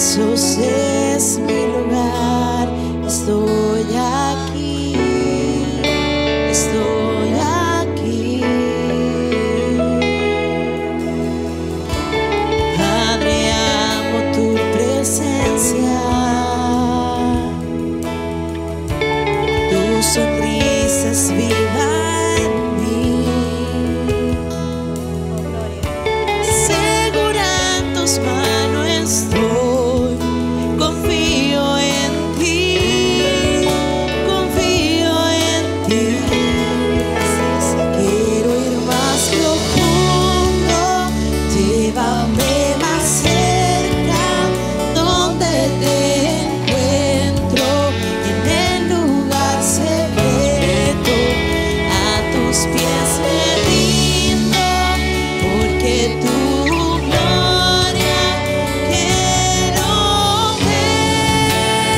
Jesús es mi lugar, estoy aquí, estoy aquí. Padre, amo tu presencia, tu sonrisa es viva en mí. Segura en tus manos estoy, confío en ti, confío en ti. Quiero ir más profundo, llévame más cerca, donde te encuentro, en el lugar secreto. A tus pies me rindo, porque tu gloria quiero ver.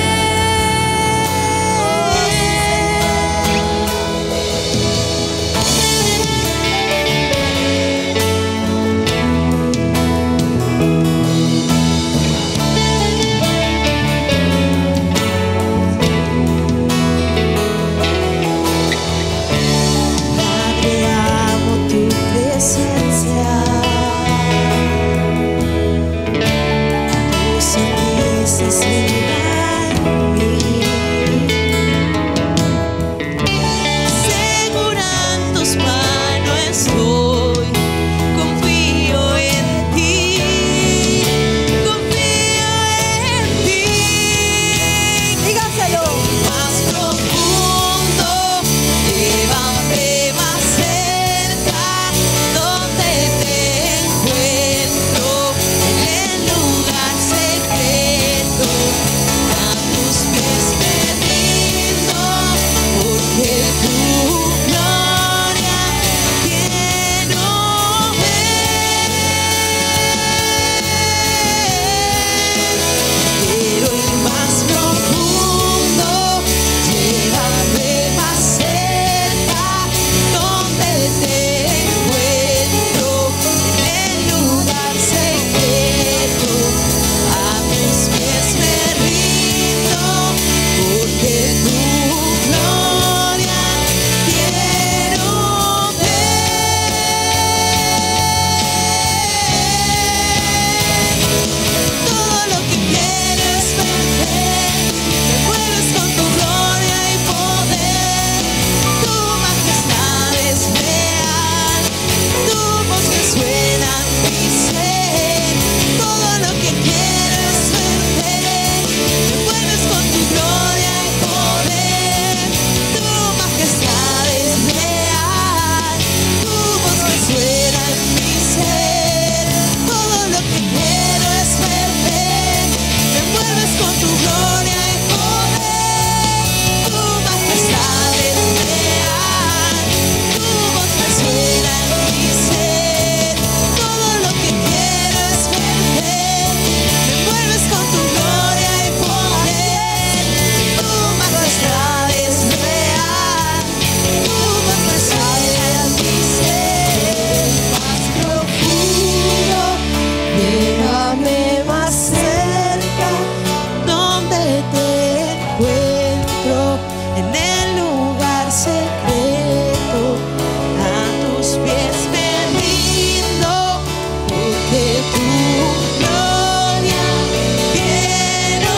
Padre, amo tu presencia, tu sonrisa es viva en mí. Segura en tus manos estoy, confío en ti, confío en ti. Dígaselo. Más profundo, llévame más cerca, donde te encuentro, en el lugar secreto. A tus pies me rindo, porque tu gloria quiero ver. Quiero ir más profundo, llévame más cerca, donde te encuentro, en el lugar secreto. A tus pies me rindo, porque tu gloria quiero ver. Todo lo que quiero es verte, me mueves con tu gloria y poder. Tu majestad es real, tu voz que suena en mi ser. Todo lo que quiero es verte, me mueves con tu gloria y poder. Tu majestad es real, tu voz que suena en mi ser. Todo lo que quiero es verte, me mueves con tu gloria y poder. Tu majestad es real, tu voz que suena en mi ser. Todo lo que quiero es verte, me mueves con tu gloria y poder. Tu majestad es real, tu voz que suena en mi ser. Más profundo, llévame más cerca, donde te encuentro, en el lugar secreto. A tus pies me rindo, porque tu gloria quiero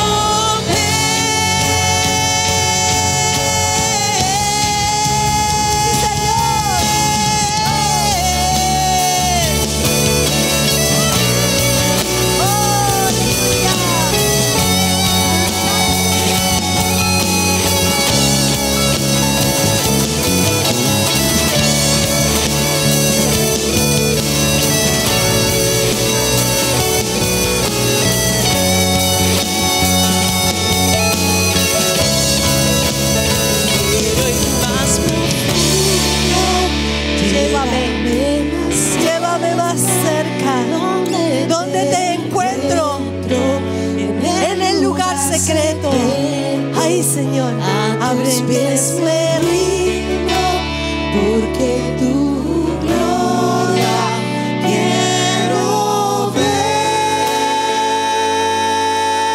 Quiero ir más profundo, Llévame más cerca, donde te encuentro, en el lugar secreto. Ay, Señor, abre tus pies me rindo, porque tu gloria quiero ver.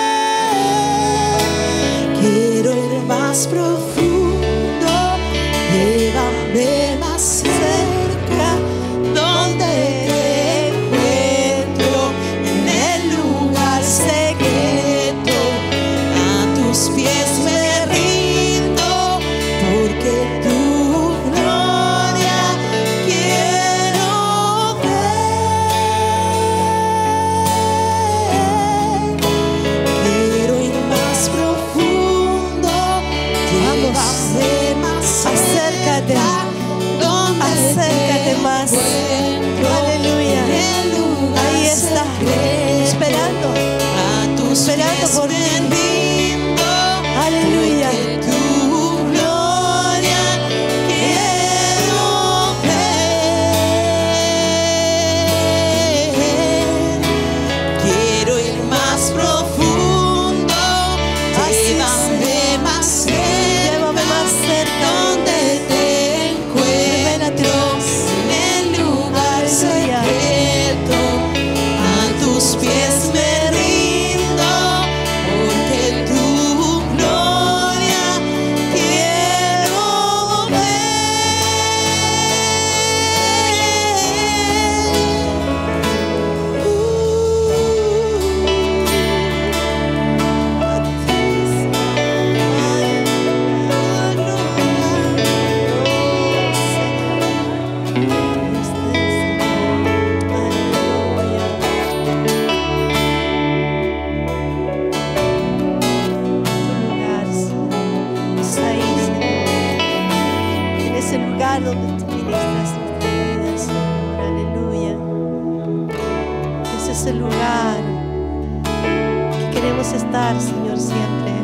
ese lugar que queremos estar, Señor, siempre.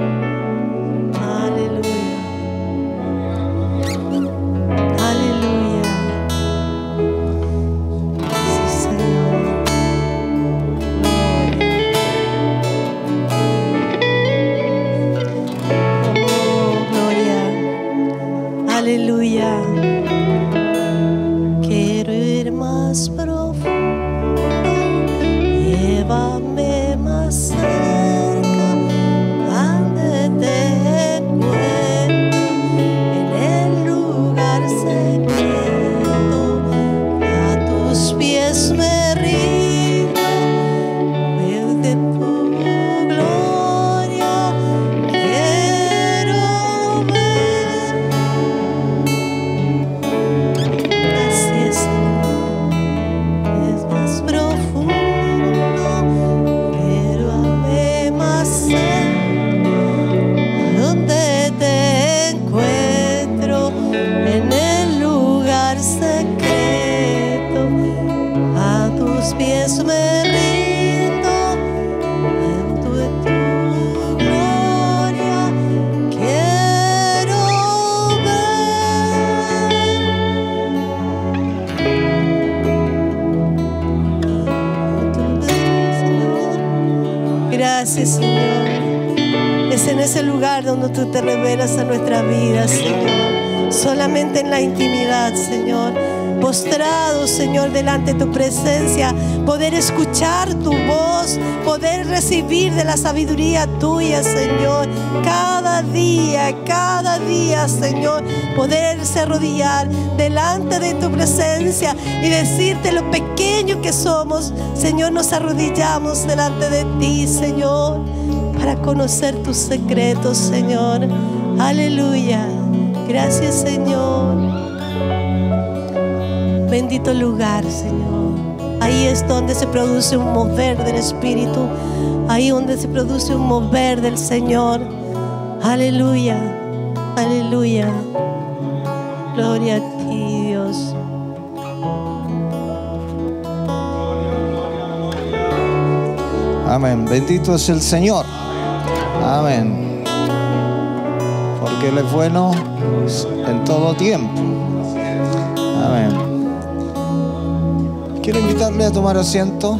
Aleluya. Aleluya. Sí, Señor. Gloria. Oh, gloria. Aleluya. Quiero ir más profundo, llévame más cerca, donde te encuentro, en el lugar secreto, a tus pies me rindo, veo de tu gloria, quiero ver. Así es, Señor, es más profundo, quiero ver más cerca, donde te encuentro, en el lugar secreto, a tus pies me rindo, dentro de tu gloria, quiero ver. Gracias, Señor. Es en ese lugar donde tú te revelas a nuestra vida, Señor. Solamente en la intimidad, Señor. Postrado, Señor, delante de tu presencia. Poder escuchar tu voz. Poder recibir de la sabiduría tuya, Señor. Cada día, Señor. Poderse arrodillar delante de tu presencia y decirte lo pequeño que somos. Señor, nos arrodillamos delante de ti, Señor, para conocer tus secretos, Señor. Aleluya. Gracias, Señor. Bendito lugar, Señor. Ahí es donde se produce un mover del Espíritu. Ahí donde se produce un mover del Señor. Aleluya. Aleluya. Gloria a ti, Dios. Amén. Bendito es el Señor. Amén. Porque Él es bueno en todo tiempo. Amén. Quiero invitarle a tomar asiento.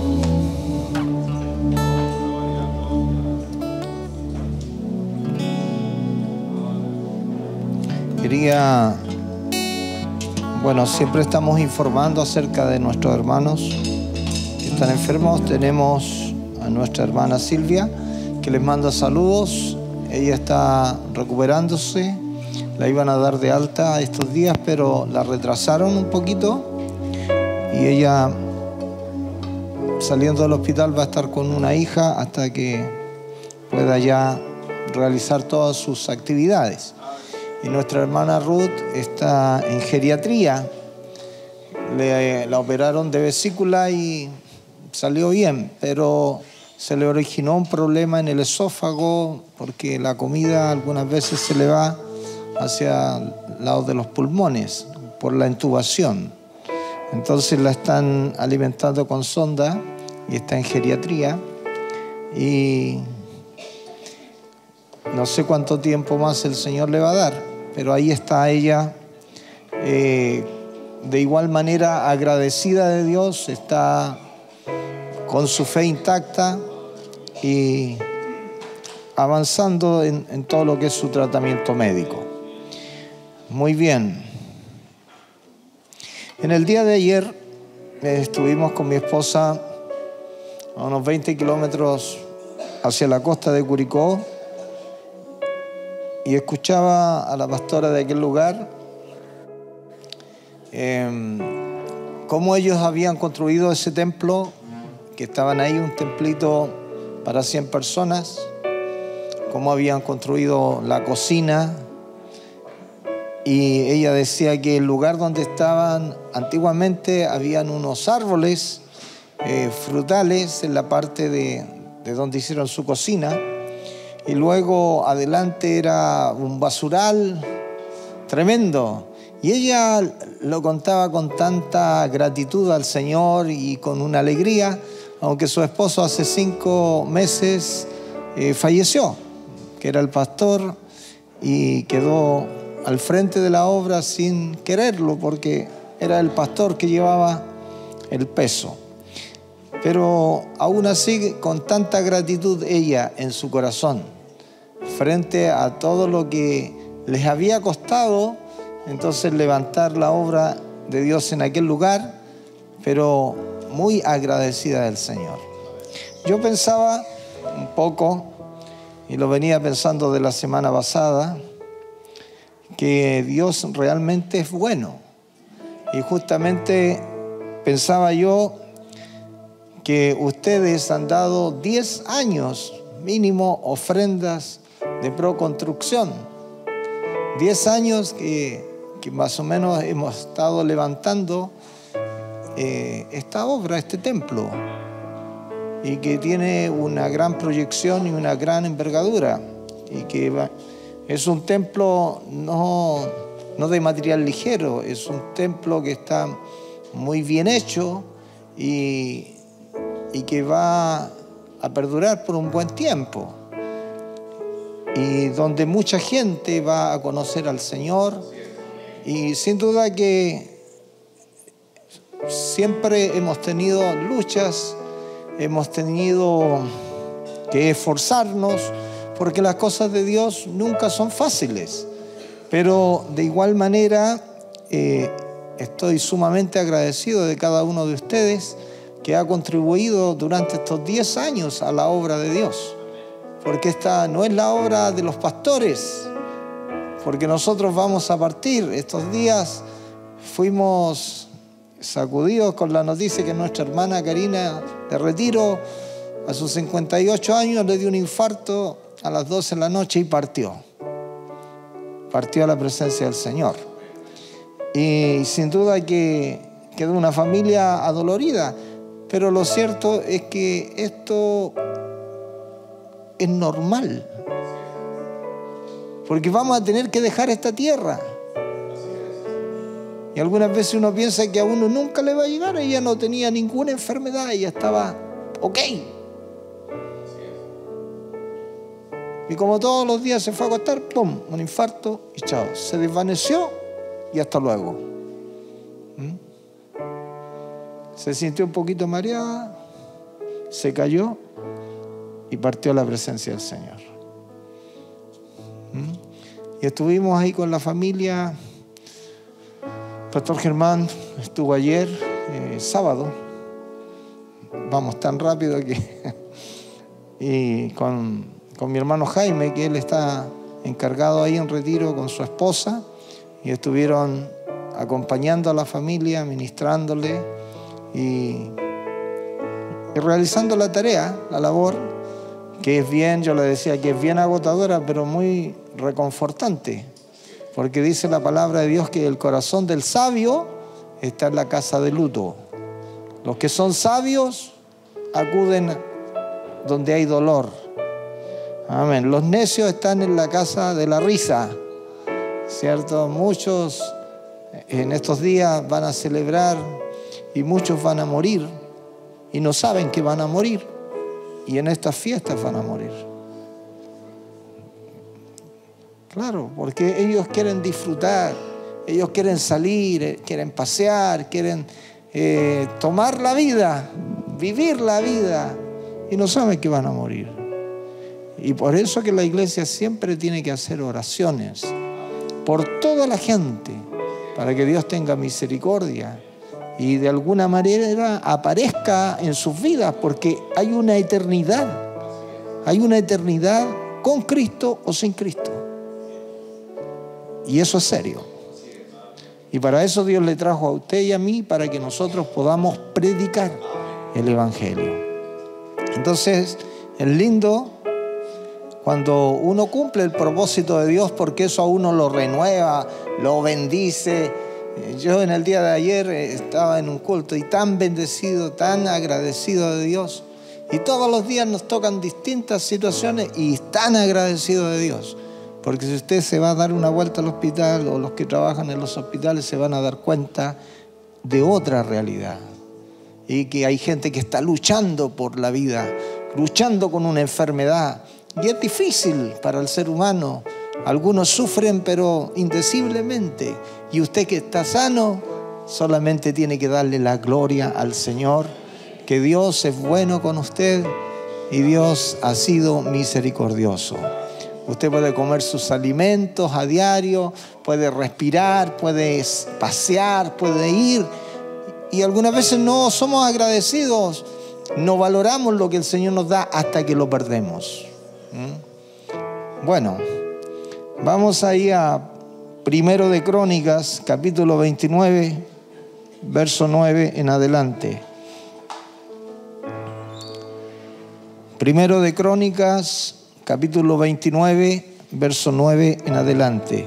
Siempre estamos informando acerca de nuestros hermanos que están enfermos. Tenemos a nuestra hermana Silvia, que les manda saludos. Ella está recuperándose. La iban a dar de alta estos días, pero la retrasaron un poquito. Y ella, saliendo del hospital, va a estar con una hija hasta que pueda ya realizar todas sus actividades. Y nuestra hermana Ruth está en geriatría. La operaron de vesícula y salió bien, pero se le originó un problema en el esófago porque la comida algunas veces se le va hacia el lado de los pulmones por la intubación. Entonces la están alimentando con sonda y está en geriatría. Y no sé cuánto tiempo más el Señor le va a dar, pero ahí está ella, de igual manera agradecida de Dios, está con su fe intacta y avanzando en todo lo que es su tratamiento médico. Muy bien. En el día de ayer estuvimos con mi esposa a unos 20 kilómetros hacia la costa de Curicó y escuchaba a la pastora de aquel lugar cómo ellos habían construido ese templo, que estaban ahí, un templito para 100 personas, cómo habían construido la cocina. Y ella decía que el lugar donde estaban antiguamente habían unos árboles frutales en la parte de donde hicieron su cocina, y luego adelante era un basural tremendo, Y ella lo contaba con tanta gratitud al Señor y con una alegría, aunque su esposo hace 5 meses falleció, que era el pastor, y quedó al frente de la obra sin quererlo, porque era el pastor que llevaba el peso. Pero aún así, con tanta gratitud ella en su corazón, frente a todo lo que les había costado, entonces levantar la obra de Dios en aquel lugar, pero muy agradecida del Señor. Yo pensaba un poco, y lo venía pensando de la semana pasada, que Dios realmente es bueno. Y justamente pensaba yo que ustedes han dado 10 años mínimo ofrendas de Proconstrucción. 10 años que más o menos hemos estado levantando esta obra, este templo, y que tiene una gran proyección y una gran envergadura, y que es un templo no de material ligero, es un templo que está muy bien hecho y que va a perdurar por un buen tiempo, y donde mucha gente va a conocer al Señor. Y sin duda que siempre hemos tenido luchas, hemos tenido que esforzarnos, porque las cosas de Dios nunca son fáciles. Pero de igual manera estoy sumamente agradecido de cada uno de ustedes que ha contribuido durante estos 10 años a la obra de Dios. Porque esta no es la obra de los pastores, porque nosotros vamos a partir. Estos días fuimos sacudidos con la noticia que nuestra hermana Karina, de retiro, a sus 58 años, le dio un infarto a las 12 de la noche y partió. Partió a la presencia del Señor. Y sin duda que quedó una familia adolorida, pero lo cierto es que esto es normal, porque vamos a tener que dejar esta tierra. Y algunas veces uno piensa que a uno nunca le va a llegar. Ella no tenía ninguna enfermedad, ella estaba ok. Y como todos los días se fue a acostar, ¡pum!, un infarto y chao. Se desvaneció y hasta luego. Se sintió un poquito mareada, se cayó y partió a la presencia del Señor. Y estuvimos ahí con la familia. Pastor Germán estuvo ayer, sábado. Vamos tan rápido que... y con mi hermano Jaime, que él está encargado ahí en retiro con su esposa, y estuvieron acompañando a la familia, ministrándole y realizando la tarea, la labor, que es bien, yo le decía que es bien agotadora, pero muy reconfortante, porque dice la palabra de Dios que el corazón del sabio está en la casa de luto. Los que son sabios acuden donde hay dolor. Amén. Los necios están en la casa de la risa, ¿cierto? Muchos en estos días van a celebrar y muchos van a morir y no saben que van a morir, y en estas fiestas van a morir. Claro, porque ellos quieren disfrutar, ellos quieren salir, quieren pasear, quieren tomar la vida, vivir la vida, y no saben que van a morir. Y por eso que la iglesia siempre tiene que hacer oraciones por toda la gente, para que Dios tenga misericordia y de alguna manera aparezca en sus vidas, porque hay una eternidad con Cristo o sin Cristo. Y eso es serio. Y para eso Dios le trajo a usted y a mí, para que nosotros podamos predicar el Evangelio. Entonces, es lindo cuando uno cumple el propósito de Dios, porque eso a uno lo renueva, lo bendice. Yo en el día de ayer estaba en un culto y tan bendecido, tan agradecido de Dios. Y todos los días nos tocan distintas situaciones y tan agradecido de Dios. Porque si usted se va a dar una vuelta al hospital, o los que trabajan en los hospitales se van a dar cuenta de otra realidad. Y que hay gente que está luchando por la vida, luchando con una enfermedad. Y es difícil para el ser humano. Algunos sufren, pero indeciblemente. Y usted que está sano, solamente tiene que darle la gloria al Señor, que Dios es bueno con usted y Dios ha sido misericordioso. Usted puede comer sus alimentos a diario, puede respirar, puede pasear, puede ir. Y algunas veces no somos agradecidos, no valoramos lo que el Señor nos da hasta que lo perdemos. Bueno, vamos ahí a 1 de Crónicas, capítulo 29, verso 9 en adelante. 1 de Crónicas, capítulo 29, verso 9 en adelante.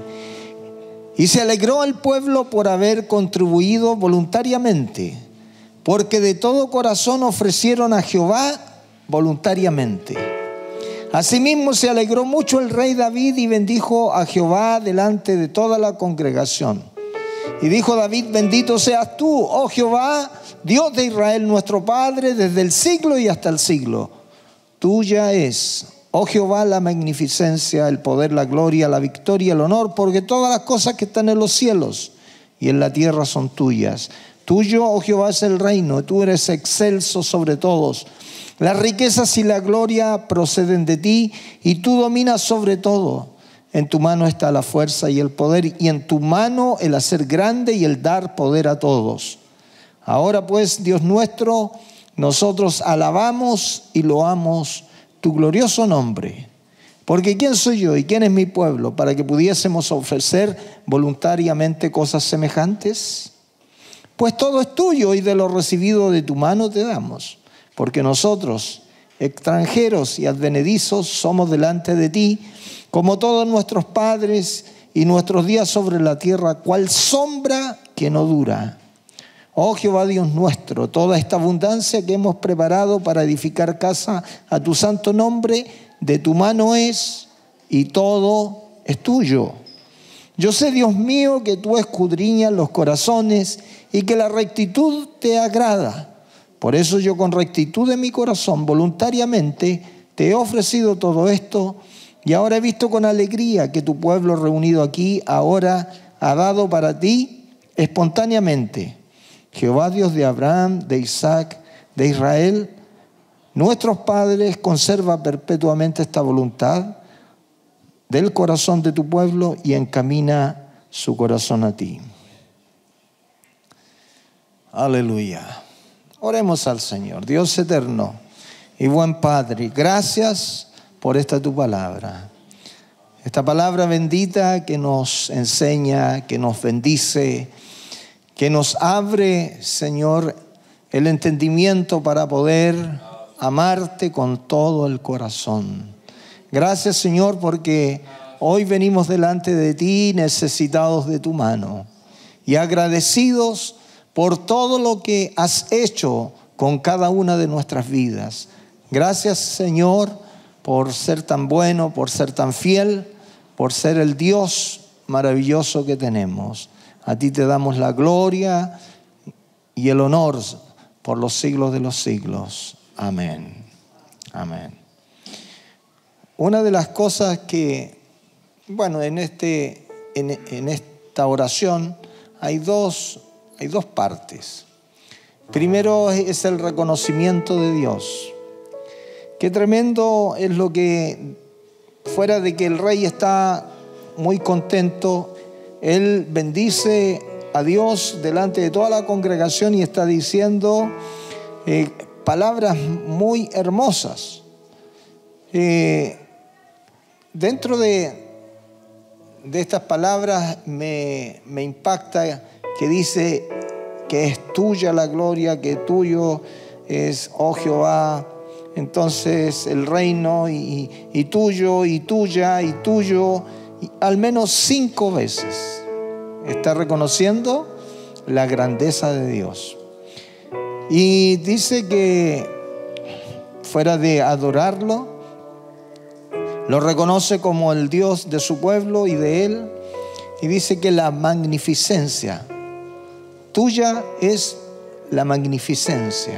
Y se alegró el pueblo por haber contribuido voluntariamente, porque de todo corazón ofrecieron a Jehová voluntariamente. Asimismo se alegró mucho el rey David y bendijo a Jehová delante de toda la congregación. Y dijo David: bendito seas tú, oh Jehová, Dios de Israel, nuestro Padre, desde el siglo y hasta el siglo. Tuya es, oh Jehová, la magnificencia, el poder, la gloria, la victoria, el honor, porque todas las cosas que están en los cielos y en la tierra son tuyas. Tuyo, oh Jehová, es el reino, tú eres excelso sobre todos. Las riquezas y la gloria proceden de ti, y tú dominas sobre todo. En tu mano está la fuerza y el poder, y en tu mano el hacer grande y el dar poder a todos. Ahora pues, Dios nuestro, nosotros alabamos y loamos tu glorioso nombre. Porque ¿quién soy yo y quién es mi pueblo para que pudiésemos ofrecer voluntariamente cosas semejantes? Pues todo es tuyo y de lo recibido de tu mano te damos. Porque nosotros, extranjeros y advenedizos, somos delante de ti, como todos nuestros padres, y nuestros días sobre la tierra, cual sombra que no dura. Oh Jehová Dios nuestro, toda esta abundancia que hemos preparado para edificar casa a tu santo nombre, de tu mano es, y todo es tuyo. Yo sé, Dios mío, que tú escudriñas los corazones y que la rectitud te agrada. Por eso yo, con rectitud de mi corazón, voluntariamente te he ofrecido todo esto, y ahora he visto con alegría que tu pueblo reunido aquí ahora ha dado para ti espontáneamente. Jehová, Dios de Abraham, de Isaac, de Israel, nuestros padres, conserva perpetuamente esta voluntad del corazón de tu pueblo y encamina su corazón a ti. Aleluya. Oremos al Señor. Dios eterno y buen Padre, gracias por esta tu palabra. Esta palabra bendita que nos enseña, que nos bendice, que nos abre, Señor, el entendimiento para poder amarte con todo el corazón. Gracias, Señor, porque hoy venimos delante de ti necesitados de tu mano y agradecidos por todo lo que has hecho con cada una de nuestras vidas. Gracias, Señor, por ser tan bueno, por ser tan fiel, por ser el Dios maravilloso que tenemos. A ti te damos la gloria y el honor por los siglos de los siglos. Amén. Amén. Una de las cosas que, en esta oración hay dos partes. Primero es el reconocimiento de Dios. Qué tremendo es lo que, fuera de que el rey está muy contento, él bendice a Dios delante de toda la congregación y está diciendo palabras muy hermosas. Dentro de estas palabras me impacta que dice que es tuya la gloria, que tuyo es, oh Jehová, entonces el reino y tuyo y tuya y tuyo, y al menos 5 veces está reconociendo la grandeza de Dios. Y dice que fuera de adorarlo, Lo reconoce como el Dios de su pueblo y de él. Y dice que la magnificencia tuya es la magnificencia.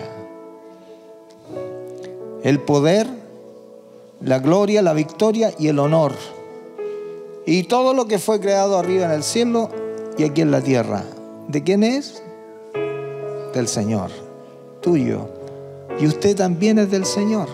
El poder, la gloria, la victoria y el honor. Y todo lo que fue creado arriba en el cielo y aquí en la tierra. ¿De quién es? Del Señor, tuyo. Y usted también es del Señor.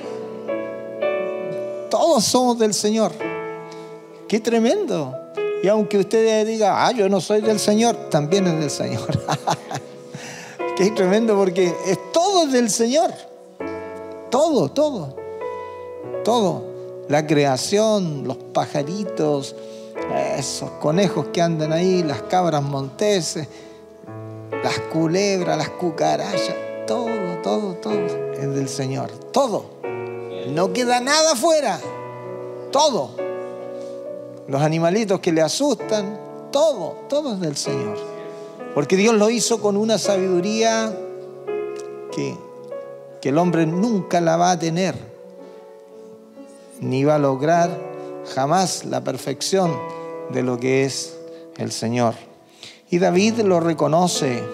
Todos somos del Señor. ¡Qué tremendo! Y aunque usted diga, yo no soy del Señor, también es del Señor. ¡Qué tremendo! Porque todo es del Señor. Todo, todo. Todo. La creación, los pajaritos, esos conejos que andan ahí, las cabras monteses, las culebras, las cucarachas, todo es del Señor. Todo. No queda nada afuera. Todo. Los animalitos que le asustan, todo es del Señor. Porque Dios lo hizo con una sabiduría que el hombre nunca la va a tener, ni va a lograr jamás la perfección de lo que es el Señor. Y David lo reconoce,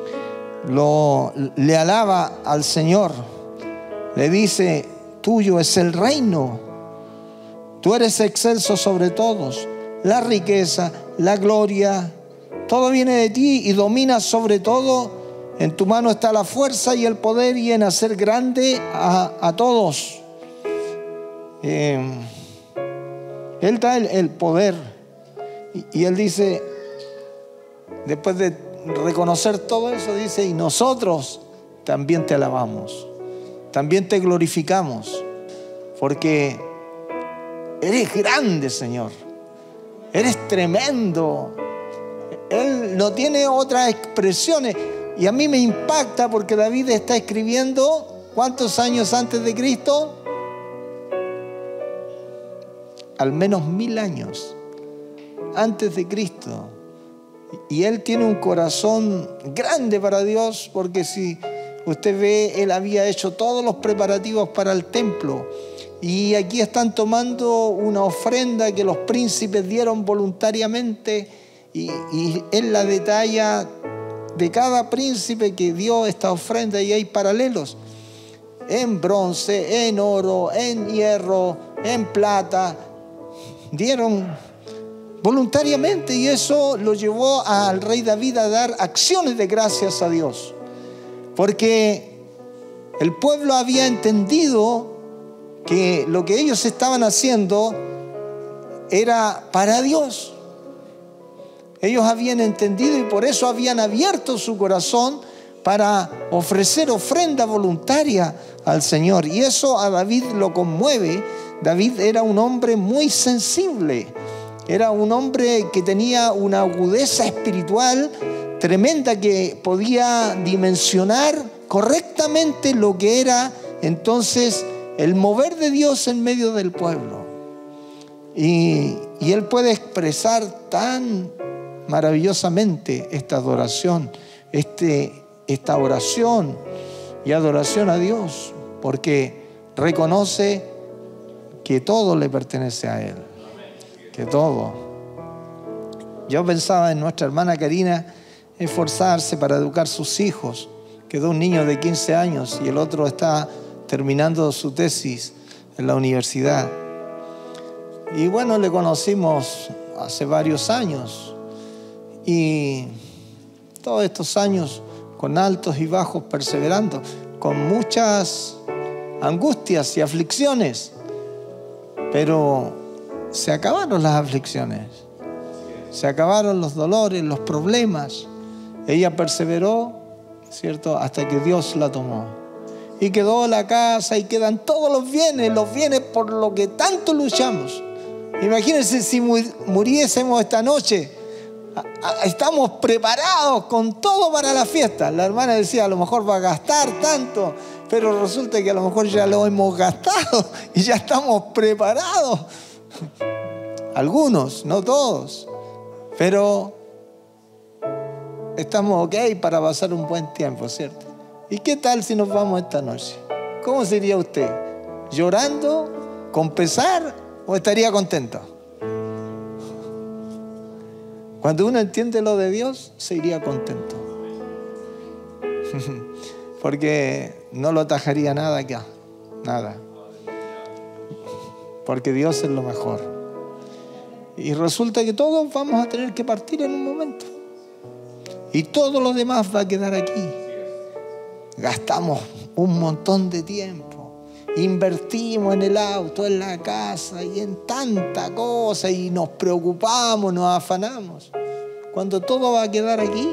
le alaba al Señor, le dice, tuyo es el reino, tú eres excelso sobre todos, la riqueza, la gloria, todo viene de ti y dominas sobre todo. En tu mano está la fuerza y el poder y en hacer grande a todos. Él da el poder y él dice, después de reconocer todo eso, dice, y nosotros también te alabamos, también te glorificamos, porque eres grande, Señor, eres tremendo. Él no tiene otras expresiones. Y a mí me impacta porque David está escribiendo, ¿cuántos años antes de Cristo? Al menos 1000 años antes de Cristo. Y él tiene un corazón grande para Dios, porque si usted ve, él había hecho todos los preparativos para el templo. Y aquí están tomando una ofrenda que los príncipes dieron voluntariamente, y él la detalla de cada príncipe que dio esta ofrenda, y hay paralelos en bronce, en oro, en hierro, en plata. Dieron voluntariamente, y eso lo llevó al rey David a dar acciones de gracias a Dios, porque el pueblo había entendido que lo que ellos estaban haciendo era para Dios. Ellos habían entendido y por eso habían abierto su corazón para ofrecer ofrenda voluntaria al Señor. Y eso a David lo conmueve. David era un hombre muy sensible. Era un hombre que tenía una agudeza espiritual tremenda, que podía dimensionar correctamente lo que era entonces el mover de Dios en medio del pueblo. Y él puede expresar tan maravillosamente esta adoración, esta oración y adoración a Dios, porque reconoce que todo le pertenece a Él, que todo. Yo pensaba en nuestra hermana Karina esforzarse para educar sus hijos. Quedó un niño de 15 años y el otro está terminando su tesis en la universidad. Y bueno, le conocimos hace varios años. Y todos estos años con altos y bajos, perseverando, con muchas angustias y aflicciones. Pero se acabaron las aflicciones, se acabaron los dolores, los problemas. Ella perseveró, ¿cierto?, hasta que Dios la tomó. Y quedó la casa y quedan todos los bienes por lo que tanto luchamos. Imagínense si muriésemos esta noche. Estamos preparados con todo para la fiesta. La hermana decía, a lo mejor va a gastar tanto, pero resulta que a lo mejor ya lo hemos gastado y ya estamos preparados. Algunos, no todos, pero estamos ok para pasar un buen tiempo, ¿cierto? ¿Y qué tal si nos vamos esta noche? ¿Cómo sería usted? ¿Llorando? ¿Con pesar? ¿O estaría contento? Cuando uno entiende lo de Dios, se iría contento. Porque no lo atajaría nada acá. Nada. Porque Dios es lo mejor. Y resulta que todos vamos a tener que partir en un momento. Y todo lo demás va a quedar aquí. Gastamos un montón de tiempo. Invertimos en el auto, en la casa y en tanta cosa. Y nos preocupamos, nos afanamos. Cuando todo va a quedar aquí.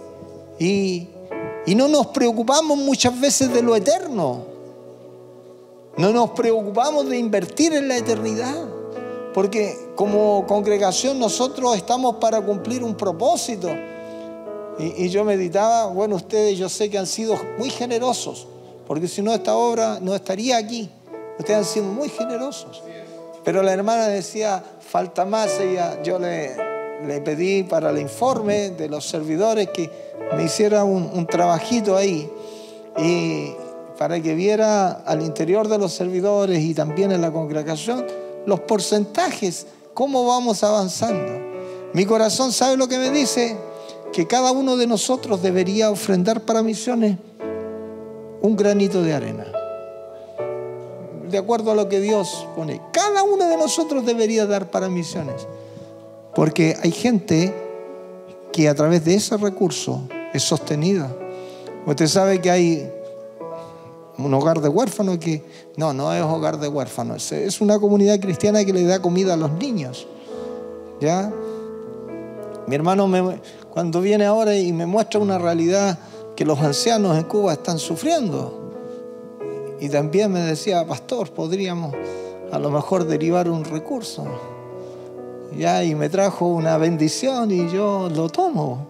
Y no nos preocupamos muchas veces de lo eterno. No nos preocupamos de invertir en la eternidad. Porque como congregación nosotros estamos para cumplir un propósito. Y yo meditaba, bueno, ustedes yo sé que han sido muy generosos, porque si no esta obra no estaría aquí. Ustedes han sido muy generosos. Pero la hermana decía, falta más. Yo le pedí para el informe de los servidores que me hiciera un trabajito ahí. Y para que viera al interior de los servidores y también en la congregación los porcentajes, cómo vamos avanzando. Mi corazón, ¿sabe lo que me dice? Que cada uno de nosotros debería ofrendar para misiones un granito de arena. De acuerdo a lo que Dios pone. Cada uno de nosotros debería dar para misiones. Porque hay gente que a través de ese recurso es sostenida. Usted sabe que hay un hogar de huérfanos que... No es hogar de huérfanos. Es una comunidad cristiana que le da comida a los niños. ¿Ya? Mi hermano cuando viene ahora y me muestra una realidad que los ancianos en Cuba están sufriendo. Y también me decía, pastor, podríamos a lo mejor derivar un recurso. Ya, y me trajo una bendición y yo lo tomo.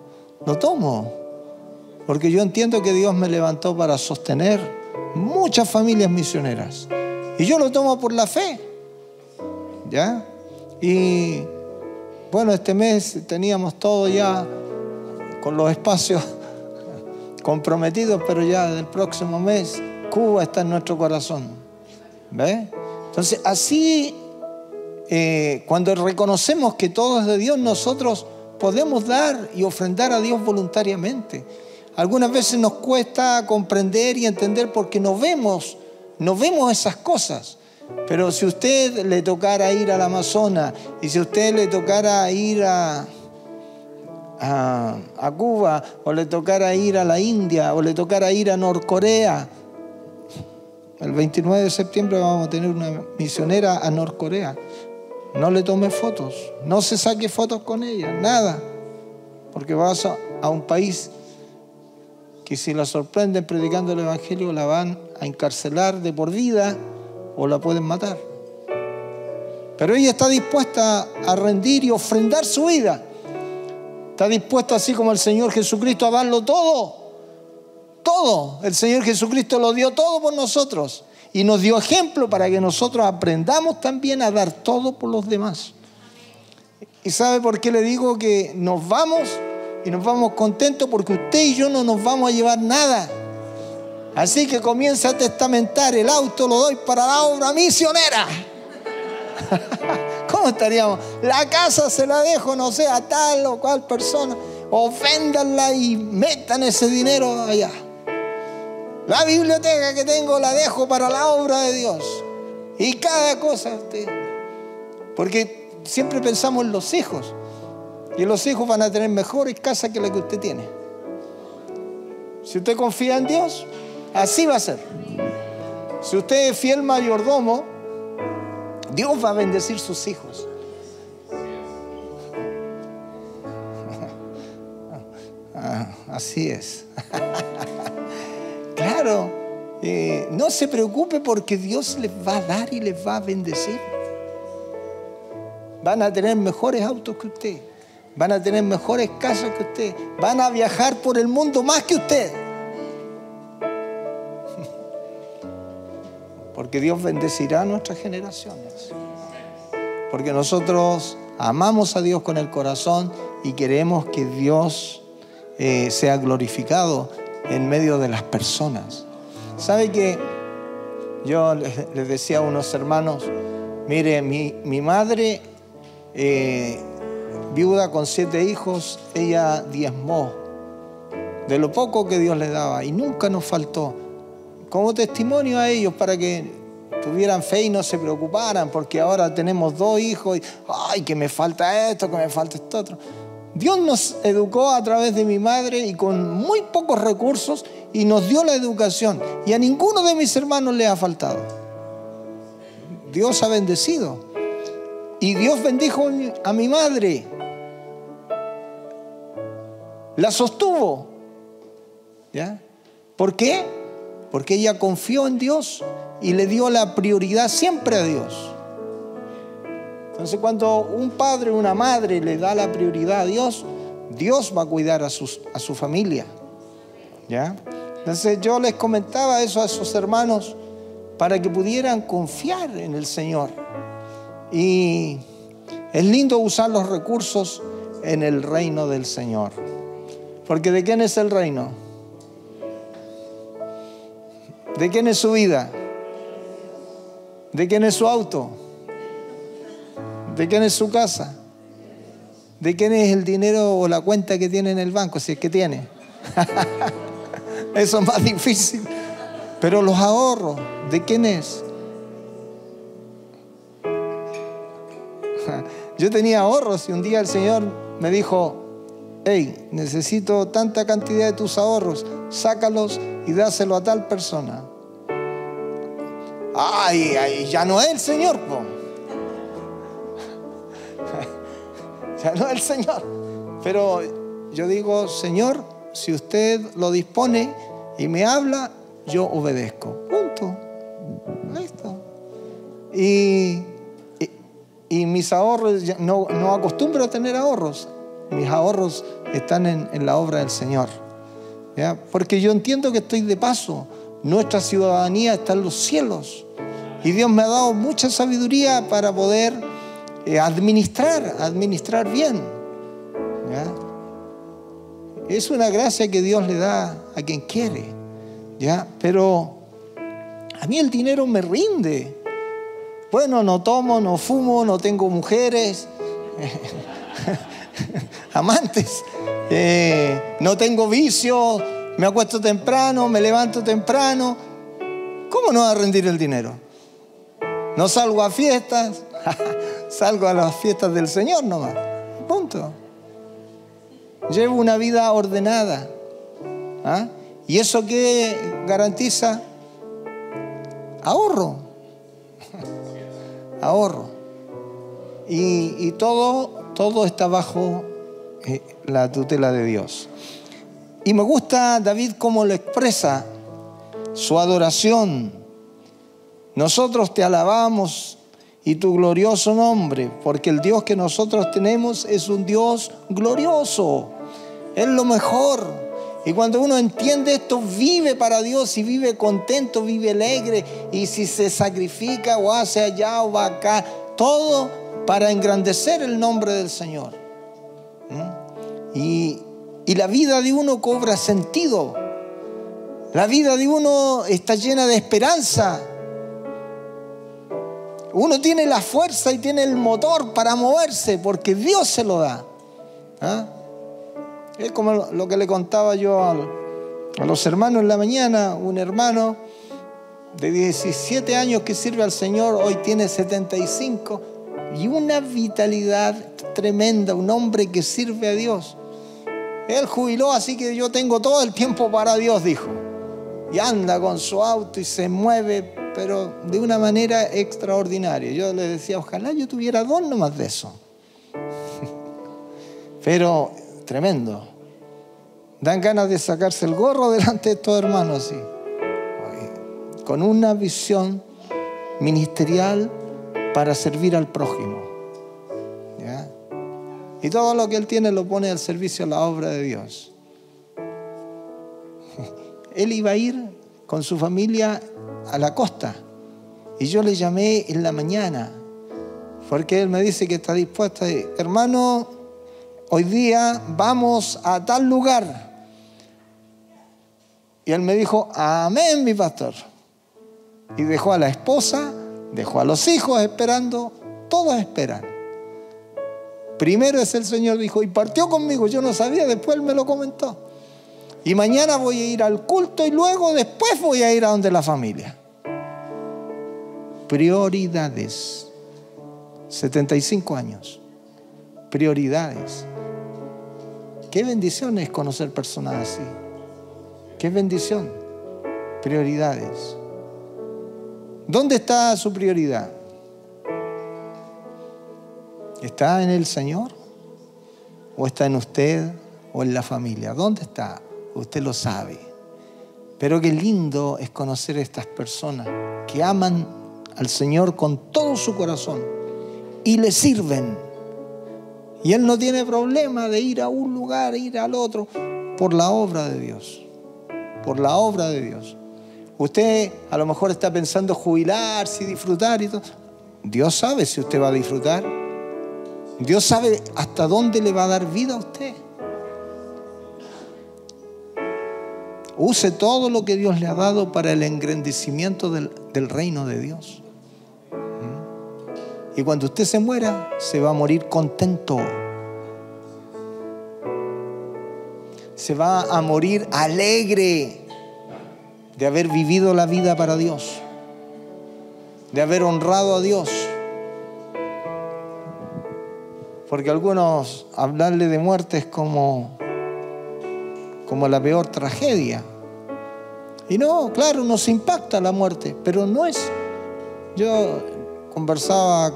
Porque yo entiendo que Dios me levantó para sostener muchas familias misioneras. Y yo lo tomo por la fe. ¿Ya? Y bueno, este mes teníamos todo ya con los espacios comprometidos, pero ya del próximo mes Cuba está en nuestro corazón. ¿Ves? Entonces, así, cuando reconocemos que todo es de Dios, nosotros podemos dar y ofrendar a Dios voluntariamente. Algunas veces nos cuesta comprender y entender porque no vemos esas cosas. Pero si a usted le tocara ir al Amazonas y si a usted le tocara ir a Cuba, o le tocara ir a la India, o le tocara ir a Norcorea, el 29 de septiembre vamos a tener una misionera a Norcorea. No le tome fotos, no se saque fotos con ella, nada, porque vas a un país que si la sorprenden predicando el evangelio la van a encarcelar de por vida o la pueden matar. Pero ella está dispuesta a rendir y ofrendar su vida. Está dispuesta, así como el Señor Jesucristo, a darlo todo. Todo. El Señor Jesucristo lo dio todo por nosotros. Y nos dio ejemplo para que nosotros aprendamos también a dar todo por los demás. ¿Y sabe por qué le digo que nos vamos? Y nos vamos contentos, porque usted y yo no nos vamos a llevar nada. Así que comienza a testamentar. El auto lo doy para la obra misionera. ¿Cómo estaríamos? La casa se la dejo, no sé, a tal o cual persona. O véndanla y metan ese dinero allá. La biblioteca que tengo la dejo para la obra de Dios. Y cada cosa usted. Porque siempre pensamos en los hijos. Y los hijos van a tener mejores casas que la que usted tiene. Si usted confía en Dios, así va a ser. Si usted es fiel mayordomo, Dios va a bendecir sus hijos. Así es. Claro, no se preocupe porque Dios les va a dar y les va a bendecir. Van a tener mejores autos que usted. Van a tener mejores casas que usted. Van a viajar por el mundo más que usted. Porque Dios bendecirá a nuestras generaciones. Porque nosotros amamos a Dios con el corazón y queremos que Dios sea glorificado en medio de las personas. ¿Sabe que yo les decía a unos hermanos, Mire, mi madre, viuda con 7 hijos, ella diezmó de lo poco que Dios le daba y nunca nos faltó. Como testimonio a ellos para que tuvieran fe y no se preocuparan, porque ahora tenemos 2 hijos y ay, que me falta esto, que me falta esto otro. Dios nos educó a través de mi madre y con muy pocos recursos y nos dio la educación y a ninguno de mis hermanos le ha faltado. Dios ha bendecido y Dios bendijo a mi madre, la sostuvo, ¿ya? ¿Por qué? Porque ella confió en Dios y le dio la prioridad siempre a Dios. Entonces, cuando un padre o una madre le da la prioridad a Dios, Dios va a cuidar a su familia, ¿ya? Entonces, yo les comentaba eso a esos hermanos para que pudieran confiar en el Señor. Y es lindo usar los recursos en el reino del Señor. Porque ¿de quién es el reino? ¿De quién es su vida? ¿De quién es su auto? ¿De quién es su casa? ¿De quién es el dinero o la cuenta que tiene en el banco? Si es que tiene. Eso es más difícil. Pero los ahorros, ¿de quién es? Yo tenía ahorros y un día el Señor me dijo: hey, necesito tanta cantidad de tus ahorros, sácalos y dáselo a tal persona. Ay, ya no es el Señor, po. Ya no es el Señor. Pero yo digo: Señor, si usted lo dispone y me habla, yo obedezco. Punto. Listo. Y mis ahorros, no acostumbro a tener ahorros. Mis ahorros están en la obra del Señor, ¿ya? Porque yo entiendo que estoy de paso. Nuestra ciudadanía está en los cielos y Dios me ha dado mucha sabiduría para poder administrar bien, ¿ya? Es una gracia que Dios le da a quien quiere, ¿ya? Pero a mí el dinero me rinde. Bueno, no tomo, no fumo, no tengo mujeres amantes, no tengo vicios, me acuesto temprano, me levanto temprano. ¿Cómo no va a rendir el dinero? No salgo a fiestas, salgo a las fiestas del Señor nomás, punto. Llevo una vida ordenada, ¿ah? ¿Y eso qué garantiza? Ahorro. Ahorro. Y todo está bajo la tutela de Dios. Y me gusta David cómo lo expresa, su adoración. Nosotros te alabamos y tu glorioso nombre, porque el Dios que nosotros tenemos es un Dios glorioso. Es lo mejor. Y cuando uno entiende esto, vive para Dios y vive contento, vive alegre. Y si se sacrifica o hace allá o va acá, todo para engrandecer el nombre del Señor. Y la vida de uno cobra sentido. La vida de uno está llena de esperanza. Uno tiene la fuerza y tiene el motor para moverse porque Dios se lo da. ¿Ah? Es como lo que le contaba yo a los hermanos en la mañana. Un hermano de 17 años que sirve al Señor, hoy tiene 75 y una vitalidad tremenda, un hombre que sirve a Dios. Él jubiló, así que yo tengo todo el tiempo para Dios, dijo. Y anda con su auto y se mueve, pero de una manera extraordinaria. Yo le decía, ojalá yo tuviera 2 nomás de eso. Pero tremendo. Dan ganas de sacarse el gorro delante de estos hermanos así. Con una visión ministerial para servir al prójimo. ¿Ya? Y todo lo que él tiene lo pone al servicio de la obra de Dios. Él iba a ir con su familia a la costa. Y yo le llamé en la mañana. Porque él me dice que está dispuesto a ir. Hermano, hoy día vamos a tal lugar. Y él me dijo, amén, mi pastor. Y dejó a la esposa, Dejó a los hijos esperando, todos esperan. Primero es el Señor, dijo, y partió conmigo, yo no sabía, después Él me lo comentó. Y mañana voy a ir al culto y luego después voy a ir a donde la familia. Prioridades. 75 años. Prioridades. Qué bendición es conocer personas así. Qué bendición. Prioridades. ¿Dónde está su prioridad? ¿Está en el Señor? ¿O está en usted? ¿O en la familia? ¿Dónde está? Usted lo sabe. Pero qué lindo es conocer a estas personas que aman al Señor con todo su corazón y le sirven. Y Él no tiene problema de ir a un lugar, ir al otro, por la obra de Dios. Por la obra de Dios. Usted a lo mejor está pensando jubilarse y disfrutar y todo. Dios sabe si usted va a disfrutar. Dios sabe hasta dónde le va a dar vida a usted. Use todo lo que Dios le ha dado para el engrandecimiento del reino de Dios. Y cuando usted se muera, se va a morir contento. Se va a morir alegre de haber vivido la vida para Dios, de haber honrado a Dios. Porque algunos hablarle de muerte es como la peor tragedia. Y no, claro, nos impacta la muerte, pero no es. Yo conversaba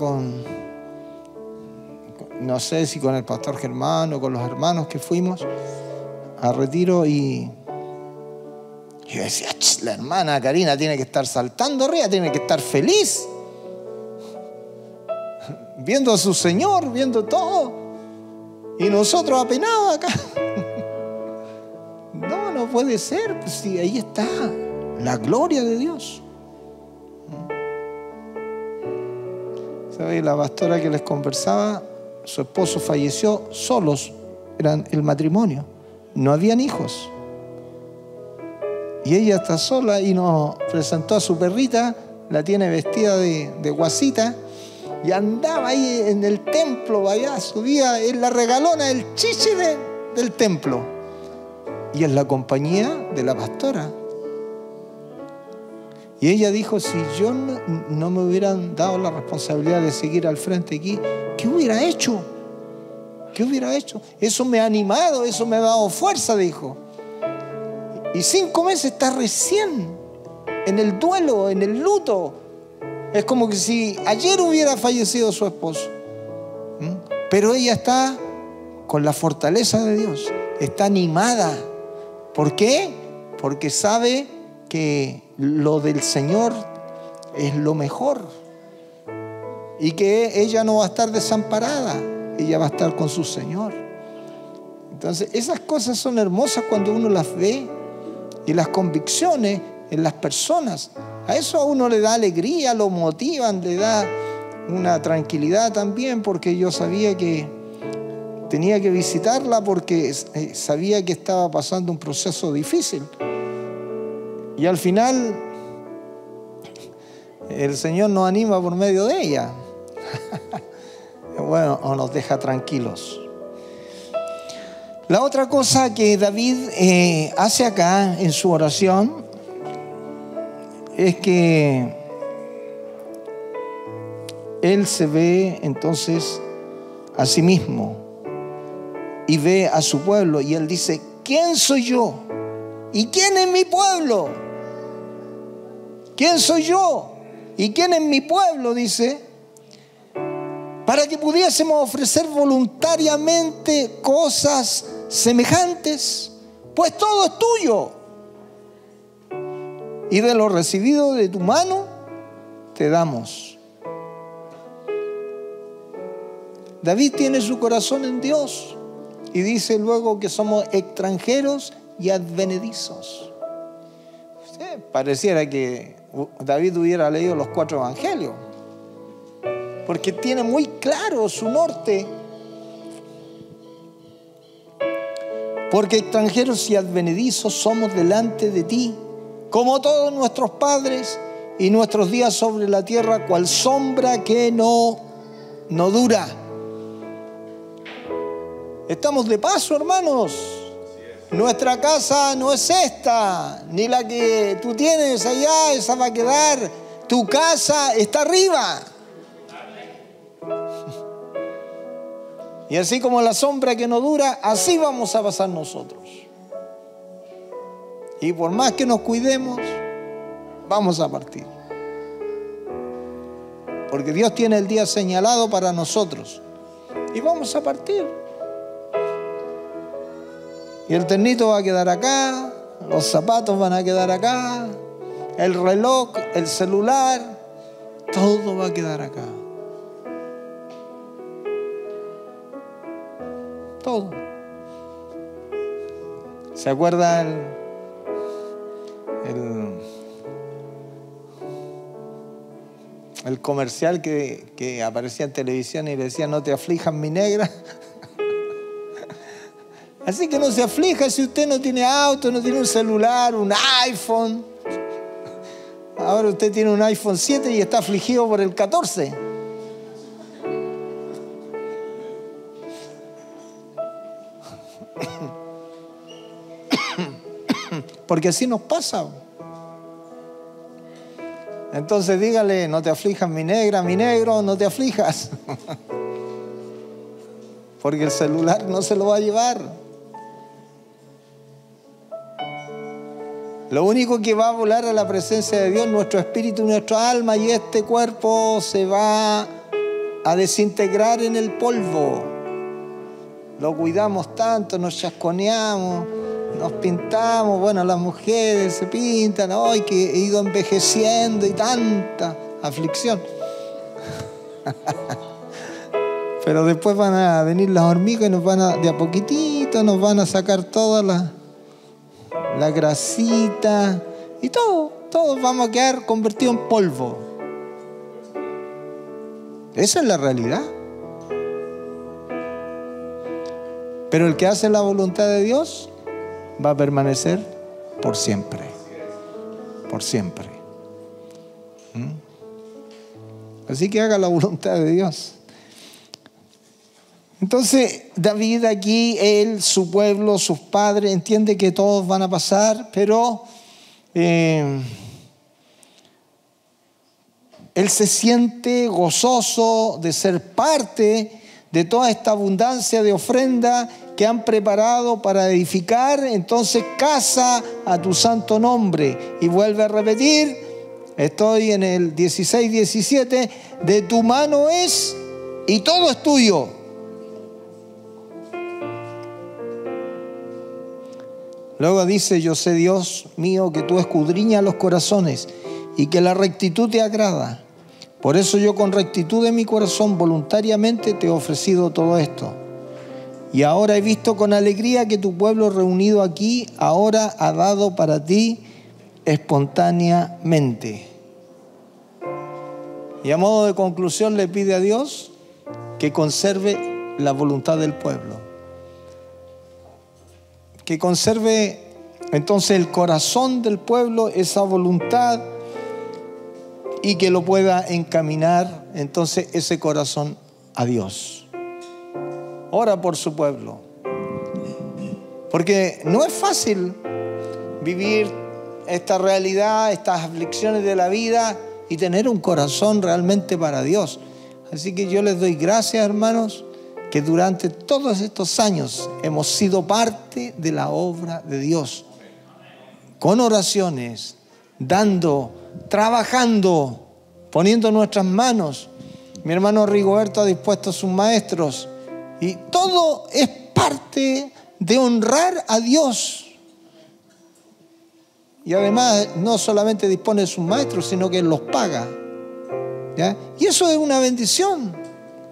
no sé si con el pastor Germán o con los hermanos que fuimos a retiro y yo decía, la hermana Karina tiene que estar saltando arriba, tiene que estar feliz, viendo a su Señor, viendo todo, y nosotros apenados acá. No puede ser, pues sí, ahí está la gloria de Dios. ¿Sabe? La pastora que les conversaba, su esposo falleció, solos eran el matrimonio, no habían hijos. Y ella está sola y nos presentó a su perrita, la tiene vestida de guasita, y andaba ahí en el templo, allá subía, es la regalona, el chiche del templo. Y es la compañía de la pastora. Y ella dijo, si yo no me hubieran dado la responsabilidad de seguir al frente aquí, ¿qué hubiera hecho? ¿Qué hubiera hecho? Eso me ha animado, eso me ha dado fuerza, dijo. Y 5 meses está recién en el duelo, en el luto. Es como que si ayer hubiera fallecido su esposo. Pero ella está con la fortaleza de Dios, está animada. ¿Por qué? Porque sabe que lo del Señor es lo mejor y que ella no va a estar desamparada, ella va a estar con su Señor. Entonces esas cosas son hermosas cuando uno las ve, y las convicciones en las personas, a eso a uno le da alegría, lo motivan, le da una tranquilidad también, porque yo sabía que tenía que visitarla porque sabía que estaba pasando un proceso difícil. Y al final el Señor nos anima por medio de ella. Bueno, o nos deja tranquilos. La otra cosa que David hace acá en su oración es que él se ve entonces a sí mismo y ve a su pueblo, y él dice, ¿quién soy yo? ¿Y quién es mi pueblo? ¿Quién soy yo? ¿Y quién es mi pueblo? Dice, para que pudiésemos ofrecer voluntariamente cosas semejantes, pues todo es tuyo, y de lo recibido de tu mano te damos. David tiene su corazón en Dios y dice luego que somos extranjeros y advenedizos. Pareciera que David hubiera leído los 4 evangelios, porque tiene muy claro su norte. Porque extranjeros y advenedizos somos delante de ti, como todos nuestros padres, y nuestros días sobre la tierra cual sombra que no dura. Estamos de paso, hermanos. Nuestra casa no es esta, ni la que tú tienes allá, esa va a quedar. Tu casa está arriba. Y así como la sombra que no dura, así vamos a pasar nosotros. Y por más que nos cuidemos, vamos a partir. Porque Dios tiene el día señalado para nosotros. Y vamos a partir. Y el ternito va a quedar acá, los zapatos van a quedar acá, el reloj, el celular, todo va a quedar acá. Todo. ¿Se acuerda el comercial que aparecía en televisión y le decía: no te aflijas, mi negra? Así que no se aflija si usted no tiene auto, no tiene un celular, un iPhone. Ahora usted tiene un iPhone 7 y está afligido por el 14. Porque así nos pasa. Entonces dígale: no te aflijas, mi negra, mi negro, no te aflijas. Porque el celular no se lo va a llevar. Lo único que va a volar a la presencia de Dios, nuestro espíritu, nuestra alma, y este cuerpo se va a desintegrar en el polvo. Lo cuidamos tanto, nos chasconeamos, nos pintamos. Bueno, las mujeres se pintan, ¡ay, que he ido envejeciendo! Y tanta aflicción. Pero después van a venir las hormigas y nos van a, de a poquitito, nos van a sacar toda la grasita y todos vamos a quedar convertidos en polvo. Esa es la realidad. Pero el que hace la voluntad de Dios va a permanecer por siempre. Por siempre. Así que haga la voluntad de Dios. Entonces David aquí, él, su pueblo, sus padres, entiende que todos van a pasar, pero él se siente gozoso de ser parte de toda esta abundancia de ofrenda que han preparado para edificar entonces casa a tu santo nombre. Y vuelve a repetir, estoy en el 16-17, de tu mano es y todo es tuyo. Luego dice: yo sé, Dios mío, que tú escudriñas los corazones y que la rectitud te agrada. Por eso yo con rectitud de mi corazón voluntariamente te he ofrecido todo esto. Y ahora he visto con alegría que tu pueblo reunido aquí ahora ha dado para ti espontáneamente. Y a modo de conclusión le pide a Dios que conserve la voluntad del pueblo. Que conserve entonces el corazón del pueblo, esa voluntad, y que lo pueda encaminar entonces ese corazón a Dios. Ora por su pueblo, porque no es fácil vivir esta realidad, estas aflicciones de la vida y tener un corazón realmente para Dios. Así que yo les doy gracias, hermanos, que durante todos estos años hemos sido parte de la obra de Dios, con oraciones, dando, trabajando, poniendo nuestras manos. Mi hermano Rigoberto ha dispuesto a sus maestros y todo es parte de honrar a Dios. Y además no solamente dispone de sus maestros, sino que Él los paga, ¿ya? Y eso es una bendición.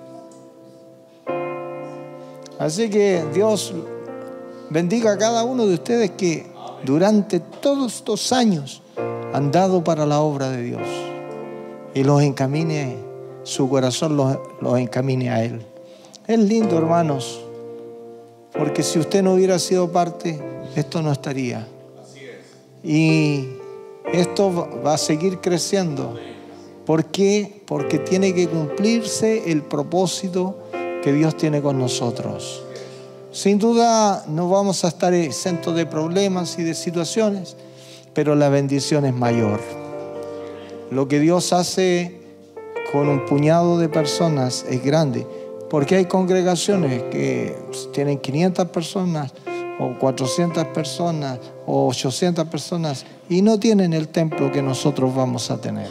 Así que Dios bendiga a cada uno de ustedes que durante todos estos años han dado para la obra de Dios. Y los encamine, su corazón los encamine a Él. Es lindo, hermanos, porque si usted no hubiera sido parte, esto no estaría. Y Esto va a seguir creciendo. ¿Por qué? Porque tiene que cumplirse el propósito que Dios tiene con nosotros. Sin duda no vamos a estar exentos de problemas y de situaciones, pero la bendición es mayor. Lo que Dios hace con un puñado de personas es grande, porque hay congregaciones que tienen 500 personas o 400 personas o 800 personas y no tienen el templo que nosotros vamos a tener.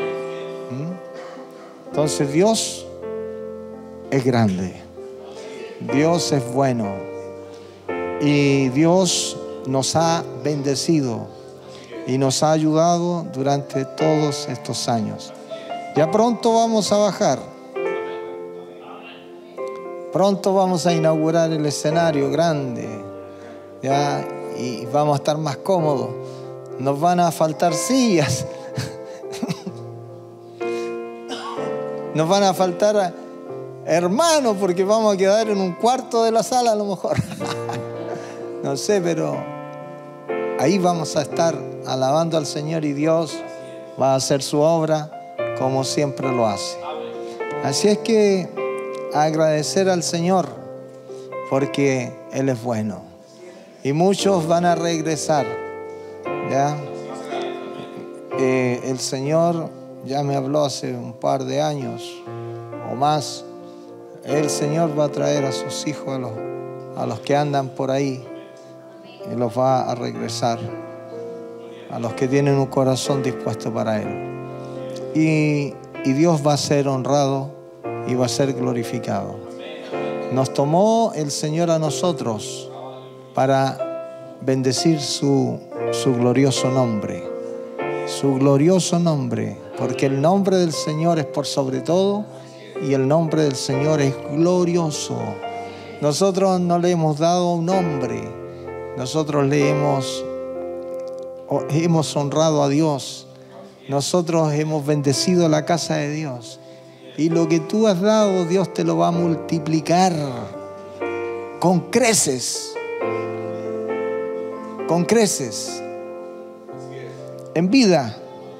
Entonces Dios es grande, Dios es bueno y Dios nos ha bendecido y nos ha ayudado durante todos estos años. Ya pronto vamos a bajar, pronto vamos a inaugurar el escenario grande, ¿ya? Y vamos a estar más cómodos. Nos van a faltar sillas. Nos van a faltar hermanos porque vamos a quedar en un cuarto de la sala a lo mejor. No sé, pero ahí vamos a estar alabando al Señor y Dios va a hacer su obra como siempre lo hace. Así es que agradecer al Señor porque Él es bueno. Y muchos van a regresar, ¿ya? El Señor ya me habló hace un par de años o más. El Señor va a traer a sus hijos, a los que andan por ahí, y los va a regresar, a los que tienen un corazón dispuesto para Él. Y Dios va a ser honrado y va a ser glorificado. Nos tomó el Señor a nosotros para bendecir su glorioso nombre. Su glorioso nombre, porque el nombre del Señor es por sobre todo y el nombre del Señor es glorioso. Nosotros no le hemos dado un nombre, nosotros le hemos honrado a Dios, nosotros hemos bendecido la casa de Dios y lo que tú has dado Dios te lo va a multiplicar con creces, en vida,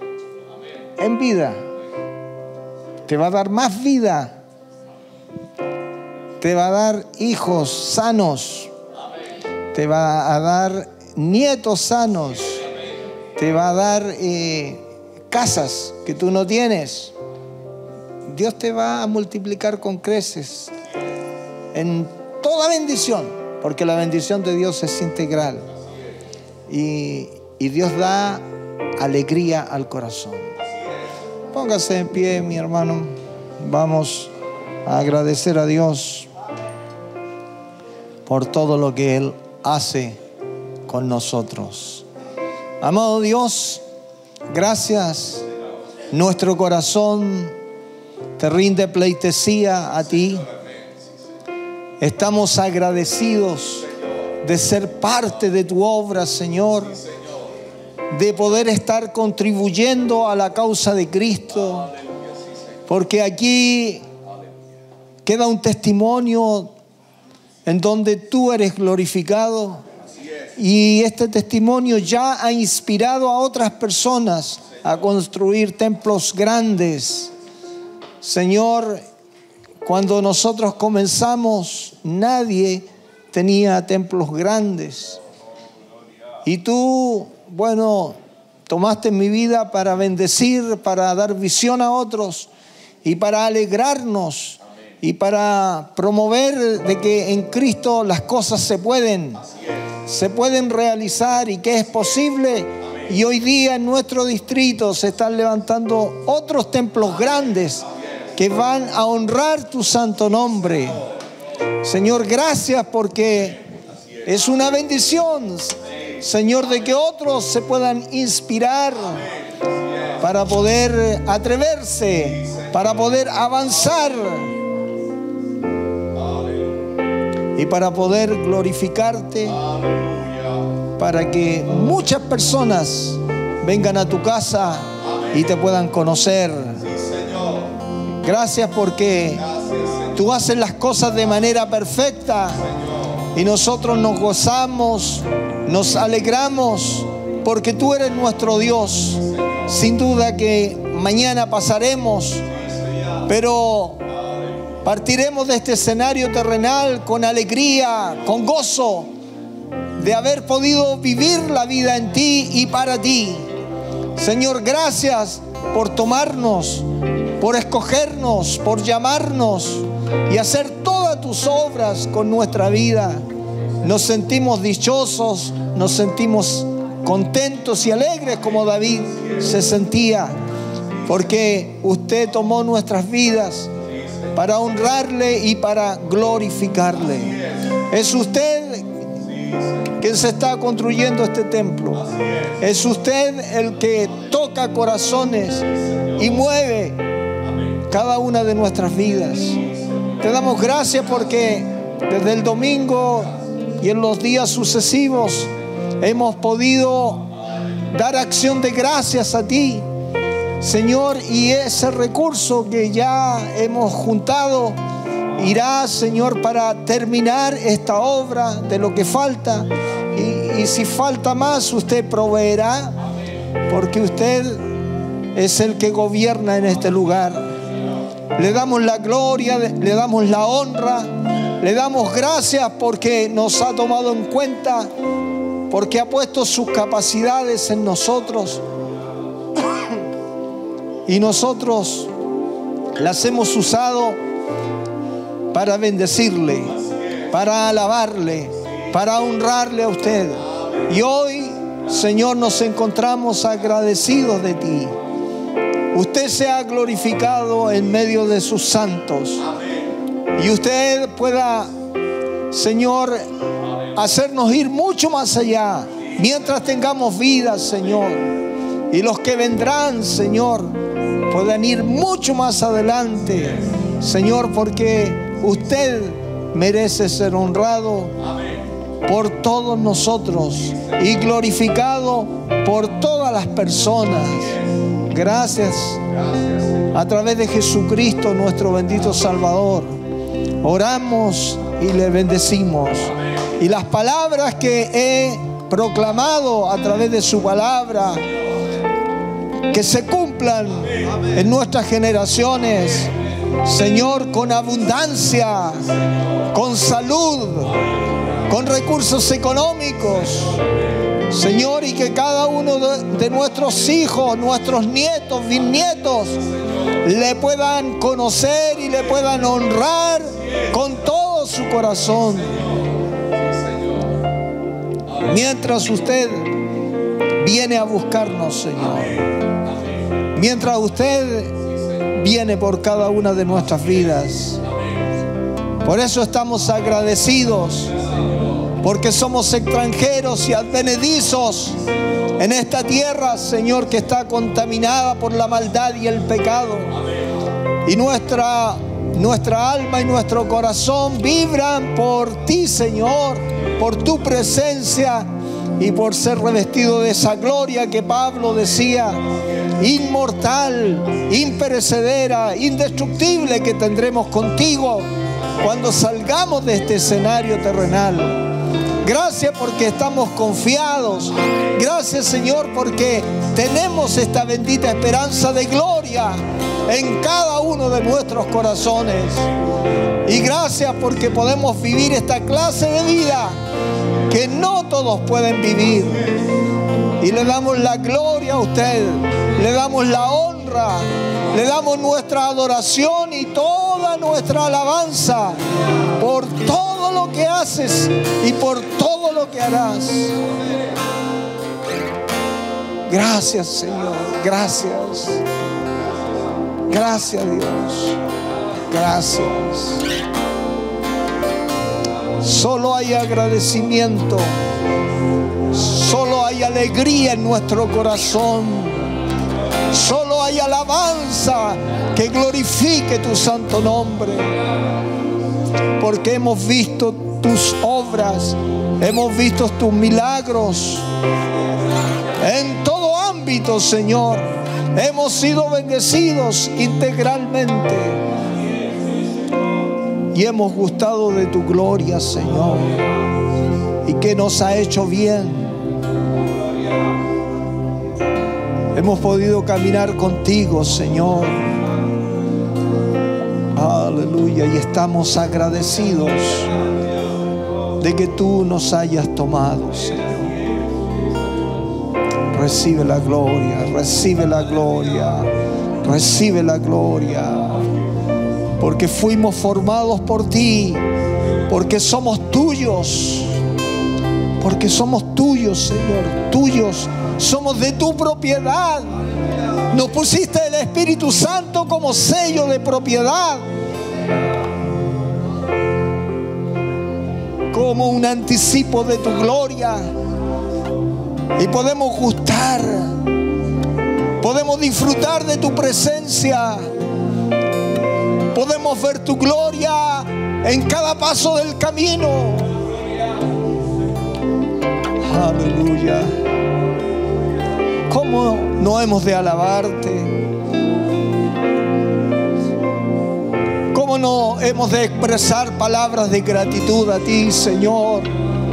te va a dar más vida, te va a dar hijos sanos, te va a dar nietos sanos, te va a dar casas que tú no tienes. Dios te va a multiplicar con creces en toda bendición, porque la bendición de Dios es integral y Dios da alegría al corazón. Póngase en pie, mi hermano. Vamos a agradecer a Dios por todo lo que Él hace con nosotros. Amado Dios, gracias. Nuestro corazón te rinde pleitesía a ti. Estamos agradecidos de ser parte de tu obra, Señor, de poder estar contribuyendo a la causa de Cristo, porque aquí queda un testimonio en donde tú eres glorificado y este testimonio ya ha inspirado a otras personas a construir templos grandes. Señor, cuando nosotros comenzamos, nadie tenía templos grandes. Y tú, bueno, tomaste mi vida para bendecir, para dar visión a otros y para alegrarnos y para promover de que en Cristo las cosas se pueden realizar y que es posible. Y hoy día en nuestro distrito se están levantando otros templos grandes que van a honrar tu santo nombre. Señor, gracias porque es una bendición, Señor, de que otros se puedan inspirar para poder atreverse, para poder avanzar y para poder glorificarte, para que muchas personas vengan a tu casa y te puedan conocer. Gracias porque tú haces las cosas de manera perfecta y nosotros nos gozamos, nos alegramos porque tú eres nuestro Dios. Sin duda que mañana pasaremos, pero partiremos de este escenario terrenal con alegría, con gozo de haber podido vivir la vida en ti y para ti. Señor, gracias por tomarnos, por escogernos, por llamarnos y hacer todas tus obras con nuestra vida. Nos sentimos dichosos, nos sentimos contentos y alegres como David se sentía, porque usted tomó nuestras vidas para honrarle y para glorificarle. Es usted quien se está construyendo este templo. Es usted el que toca corazones y mueve cada una de nuestras vidas. Te damos gracias porque desde el domingo y en los días sucesivos hemos podido dar acción de gracias a ti, Señor, y ese recurso que ya hemos juntado irá, Señor, para terminar esta obra de lo que falta. Y si falta más, usted proveerá, porque usted es el que gobierna en este lugar. Le damos la gloria, le damos la honra, le damos gracias porque nos ha tomado en cuenta, porque ha puesto sus capacidades en nosotros y nosotros las hemos usado para bendecirle, para alabarle, para honrarle a usted. Y hoy, Señor, nos encontramos agradecidos de ti. Usted se ha glorificado en medio de sus santos. Y usted pueda, Señor, hacernos ir mucho más allá mientras tengamos vida, Señor. Y los que vendrán, Señor, puedan ir mucho más adelante, Señor, porque usted merece ser honrado por todos nosotros y glorificado por todas las personas. Gracias a través de Jesucristo, nuestro bendito Salvador. Oramos y le bendecimos. Y las palabras que he proclamado a través de su palabra, que se cumplan en nuestras generaciones, Señor, con abundancia, con salud, con recursos económicos, Señor, y que cada uno de nuestros hijos, nuestros nietos, bisnietos, le puedan conocer y le puedan honrar con todo su corazón. Mientras usted viene a buscarnos, Señor, mientras usted viene por cada una de nuestras vidas. Por eso estamos agradecidos, porque somos extranjeros y advenedizos en esta tierra, Señor, que está contaminada por la maldad y el pecado. Y nuestra alma y nuestro corazón vibran por ti, Señor, por tu presencia y por ser revestido de esa gloria que Pablo decía, inmortal, imperecedera, indestructible, que tendremos contigo cuando salgamos de este escenario terrenal. Gracias porque estamos confiados. Gracias, Señor, porque tenemos esta bendita esperanza de gloria en cada uno de nuestros corazones. Y gracias porque podemos vivir esta clase de vida que no todos pueden vivir. Y le damos la gloria a usted, le damos la honra, le damos nuestra adoración y toda nuestra alabanza por todo lo que haces y por todo lo que harás. Gracias, Señor, gracias. Gracias, Dios. Gracias. Solo hay agradecimiento, solo hay alegría en nuestro corazón, solo hay alabanza que glorifique tu santo nombre, porque hemos visto tus obras, hemos visto tus milagros en todo ámbito, Señor. Hemos sido bendecidos integralmente y hemos gustado de tu gloria, Señor, y que nos ha hecho bien. hemos podido caminar contigo, Señor. Aleluya. Y estamos agradecidos de que tú nos hayas tomado, Señor. Recibe la gloria, recibe la gloria, recibe la gloria. Porque fuimos formados por ti, porque somos tuyos. Porque somos tuyos, Señor, tuyos. Somos de tu propiedad. Nos pusiste el Espíritu Santo como sello de propiedad, como un anticipo de tu gloria. Y podemos gustar, podemos disfrutar de tu presencia, podemos ver tu gloria en cada paso del camino. Aleluya. ¿Cómo no hemos de alabarte? ¿Cómo no hemos de expresar palabras de gratitud a ti, Señor?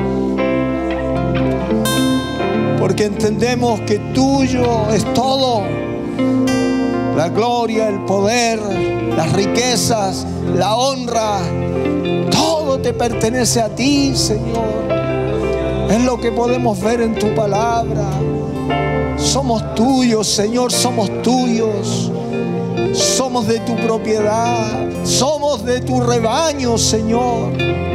Porque entendemos que tuyo es todo. La gloria, el poder, las riquezas, la honra, todo te pertenece a ti, Señor. Es lo que podemos ver en tu palabra. Somos tuyos, Señor, somos tuyos. Somos de tu propiedad. Somos de tu rebaño, Señor.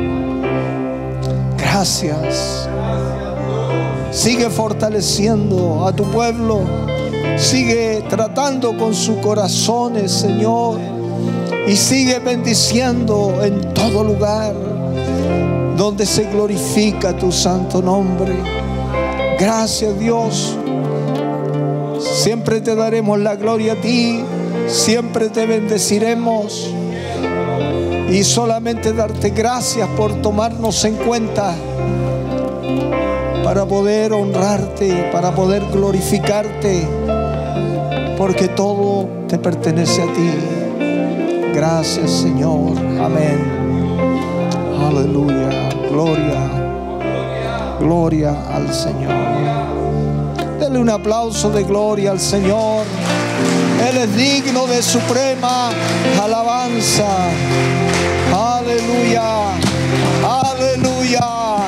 Gracias. Sigue fortaleciendo a tu pueblo. Sigue tratando con sus corazones, Señor. Y sigue bendiciendo en todo lugar donde se glorifica tu santo nombre. Gracias, Dios. Siempre te daremos la gloria a ti. Siempre te bendeciremos. Y solamente darte gracias por tomarnos en cuenta para poder honrarte, para poder glorificarte, porque todo te pertenece a ti. Gracias, Señor. Amén. Aleluya. Gloria. Gloria al Señor. Dele un aplauso de gloria al Señor. Él es digno de suprema alabanza. Aleluya. Aleluya.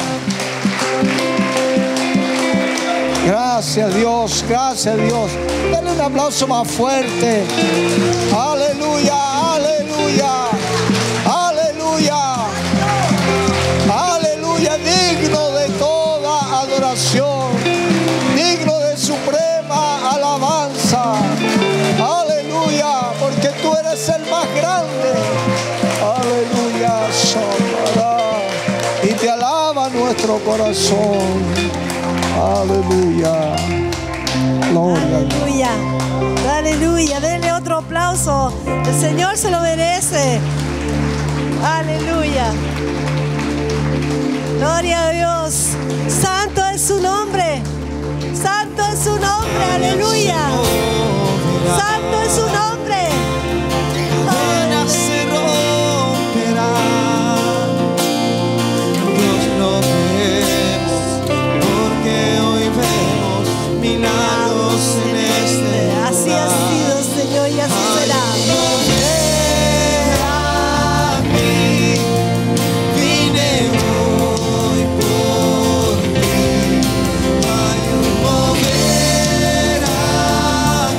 Gracias, Dios. Gracias, Dios. Dale un aplauso más fuerte. Aleluya. Aleluya. Aleluya. Aleluya. Digno de toda adoración. Digno de suprema alabanza. Aleluya. Porque tú eres el más grande. Aleluya. Y te alaba nuestro corazón. Aleluya. Gloria. Aleluya. Aleluya. Denle otro aplauso. El Señor se lo merece. Aleluya. Gloria a Dios. Santo es su nombre. Santo es su nombre. Aleluya. Santo es su nombre. Cadenas se romperán. Dios lo vemos, porque hoy vemos milagros en este lugar. Así ha sido, Señor, y así será. A mí vine hoy por ti. Hay un mover a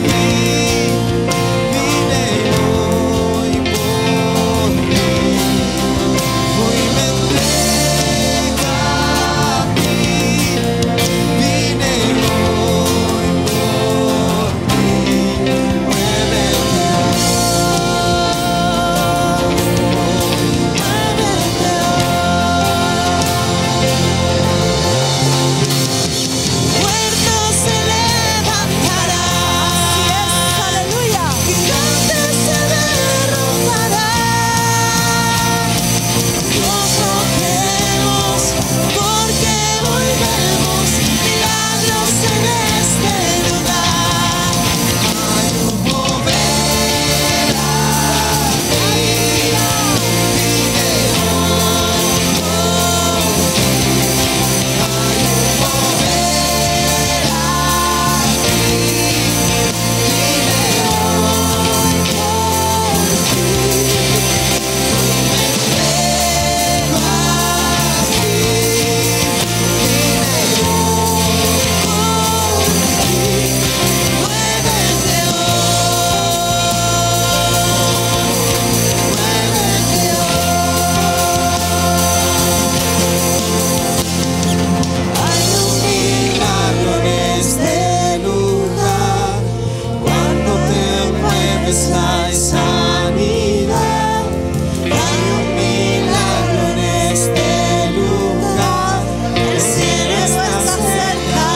fuerza y sanidad. Hay un milagro en este lugar. El cielo está cerca.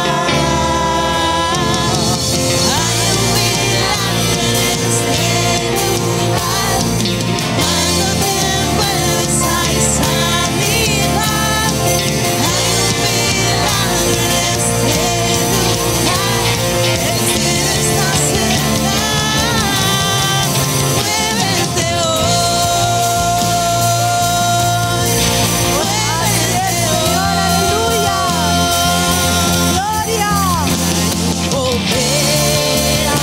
Hay un milagro en este lugar. Cuando te envuelves hay sanidad. Hay un milagro en este lugar. El cielo está cerca. Muévete hoy. Muévete hoy. Aleluya. Gloria. Opera.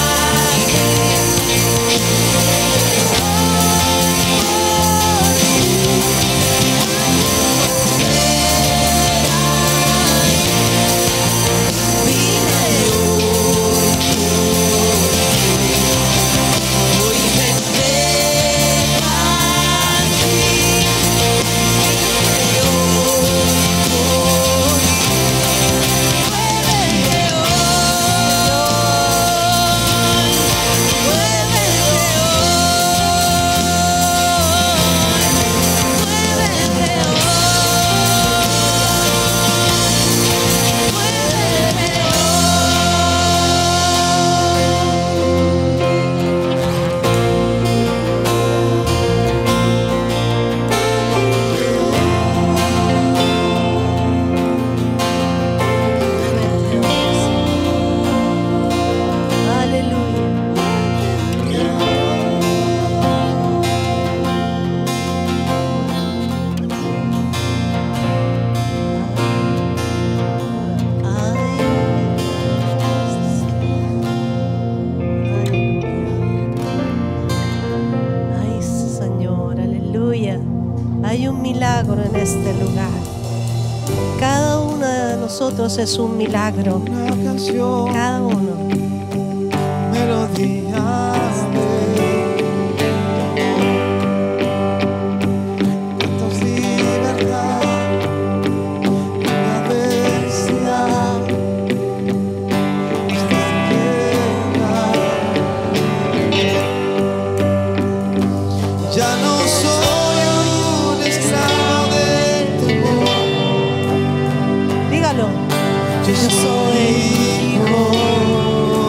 Ay, Señor, aleluya. Hay un milagro en este lugar. Cada uno de nosotros es un milagro. Una canción, Cada uno. melodías cantos libertad, una adversidad está llena. Ya no soy un esclavo del temor. Dígalo. Yo soy hijo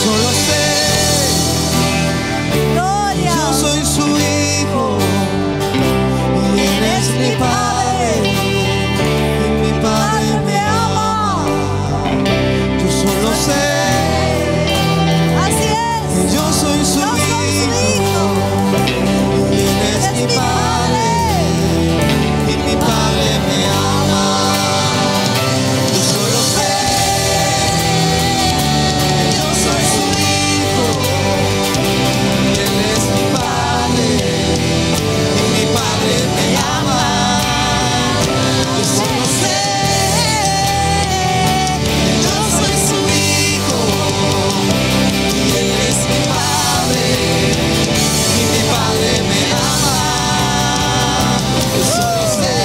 solo sé, Gloria. yo soy su hijo y Él es mi padre y mi padre me ama. Yo solo sé Así es. que yo soy su hijo y Él es mi padre y mi padre me ama. Yo solo sé que yo soy su hijo y Él es mi padre y mi padre me ama. Yo solo sé que yo soy su hijo y Él es mi padre y mi padre me ama. Yo solo sé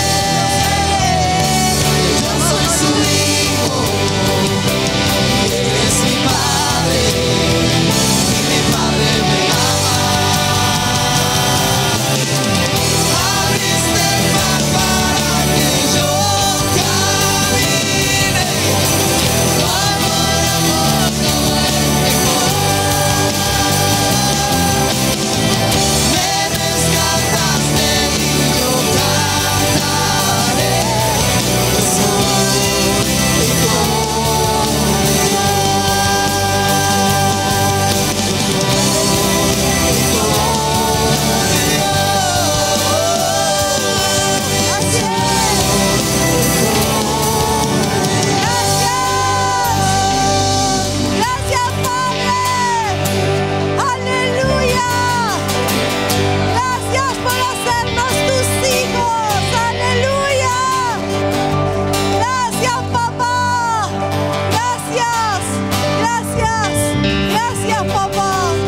que yo soy su hijo y Él es mi padre y mi padre me ama. Abriste el mar para que yo camine. Tu amor me rescataste y yo cantaré. Así es. Gracias. Gracias, Padre. Aleluya. Gracias por hacernos tus hijos. Aleluya. Gracias, papá. Gracias. Gracias. Gracias, papá.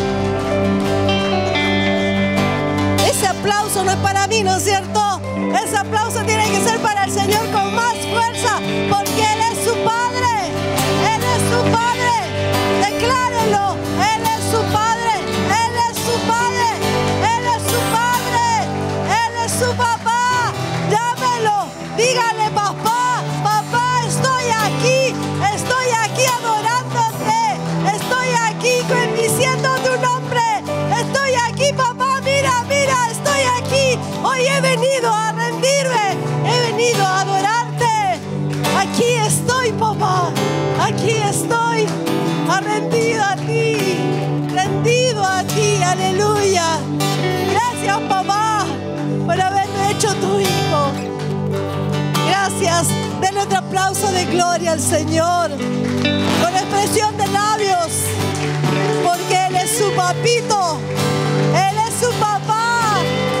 Ese aplauso no es para mí, ¿no es cierto? Ese aplauso tiene que ser para el Señor con más fuerza, porque Él es su Padre. Él es su Padre. Declárenlo. Él es su Padre. Él es su Padre. Él es su Padre. Él es su papá. Llámelo. Dígale, papá. Papá, estoy aquí. Estoy aquí adorándote. Estoy aquí bendiciendo tu nombre. Estoy aquí, papá. Mira, mira, estoy aquí. Hoy he venido a rendirme. He venido a adorarte. Aquí estoy, papá. Aquí estoy. Rendido a ti. Rendido a ti. Aleluya. Gracias, papá, por haberme hecho tu hijo. Gracias. Denle otro aplauso de gloria al Señor. Con expresión de labios. Porque Él es su papito. Él es su papá.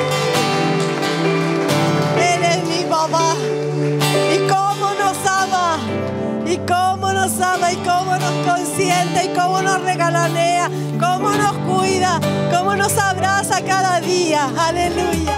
Él es mi papá. Y cómo nos ama. Y cómo nos ama. Y cómo nos consiente. Y cómo nos regalanea. Cómo nos cuida. Cómo nos abraza cada día. Aleluya.